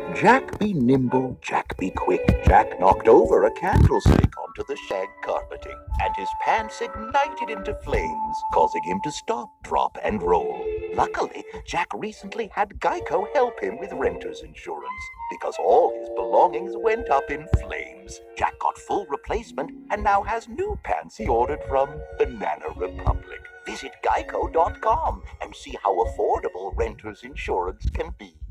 Jack be nimble, Jack be quick. Jack knocked over a candlestick onto the shag carpeting, and his pants ignited into flames, causing him to stop, drop, and roll. Luckily, Jack recently had GEICO help him with renter's insurance, because all his belongings went up in flames. Jack got full replacement and now has new pants he ordered from Banana Republic. Visit geico.com and see how affordable renter's insurance can be.